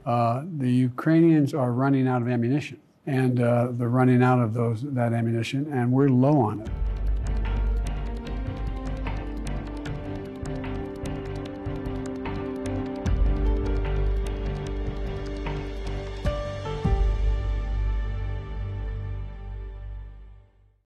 The Ukrainians are running out of ammunition, and they're running out of that ammunition, and we're low on it.